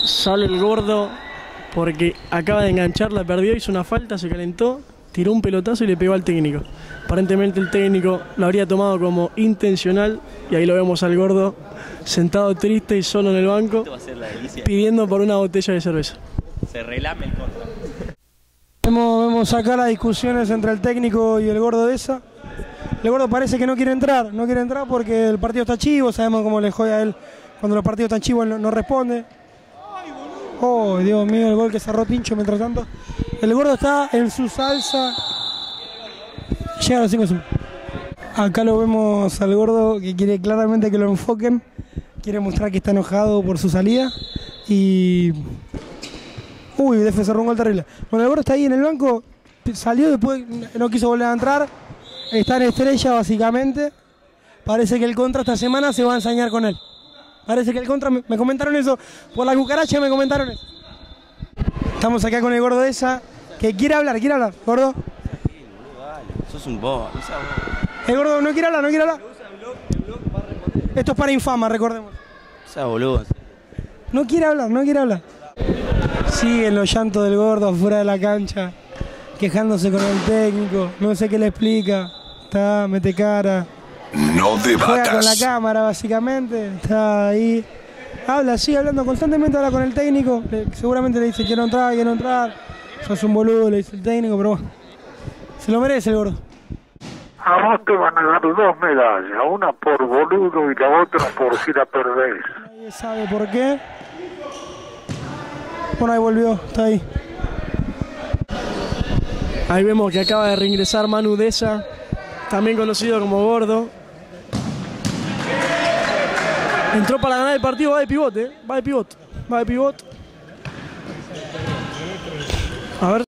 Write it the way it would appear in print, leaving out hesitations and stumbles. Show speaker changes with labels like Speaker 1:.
Speaker 1: Sale el gordo porque acaba de enganchar, la perdió, hizo una falta, se calentó, tiró un pelotazo y le pegó al técnico. Aparentemente el técnico lo habría tomado como intencional y ahí lo vemos al gordo sentado triste y solo en el banco pidiendo por una botella de cerveza.
Speaker 2: Se relame el contra.
Speaker 3: Vemos acá las discusiones entre el técnico y el gordo de esa. El gordo parece que no quiere entrar porque el partido está chivo, sabemos cómo le jode a él cuando los partidos están chivos, él no responde. Oh, Dios mío, el gol que cerró Tincho mientras tanto. El gordo está en su salsa. Llega a los 5 segundos. Acá lo vemos al gordo que quiere claramente que lo enfoquen. Quiere mostrar que está enojado por su salida. Y... uy, cerró un gol terrible. Bueno, el gordo está ahí en el banco. Salió, después no quiso volver a entrar. Está en estrella básicamente. Parece que el contra esta semana se va a ensañar con él. Parece que el contra, me comentaron eso, por la cucaracha me comentaron eso. Estamos acá con el gordo de esa, que quiere hablar, gordo.
Speaker 2: Sos un bobo.
Speaker 3: El gordo no quiere hablar. Esto es para infama, recordemos.
Speaker 2: Esa boludo.
Speaker 3: No quiere hablar. Siguen los llantos del gordo afuera de la cancha, quejándose con el técnico, no sé qué le explica, mete cara.
Speaker 4: No debatas.
Speaker 3: Juega con la cámara básicamente, está ahí. Sigue hablando constantemente, habla con el técnico. Seguramente le dice quiero entrar. Sos un boludo, le dice el técnico, pero bueno. Se lo merece el gordo.
Speaker 5: A vos te van a dar 2 medallas, una por boludo y la otra por si la perdés.
Speaker 3: Nadie sabe por qué. Bueno, ahí volvió, está ahí.
Speaker 1: Ahí vemos que acaba de reingresar Manu Deza, también conocido como Gordo. Entró para ganar el partido, va de pivote, va de pivot. A ver.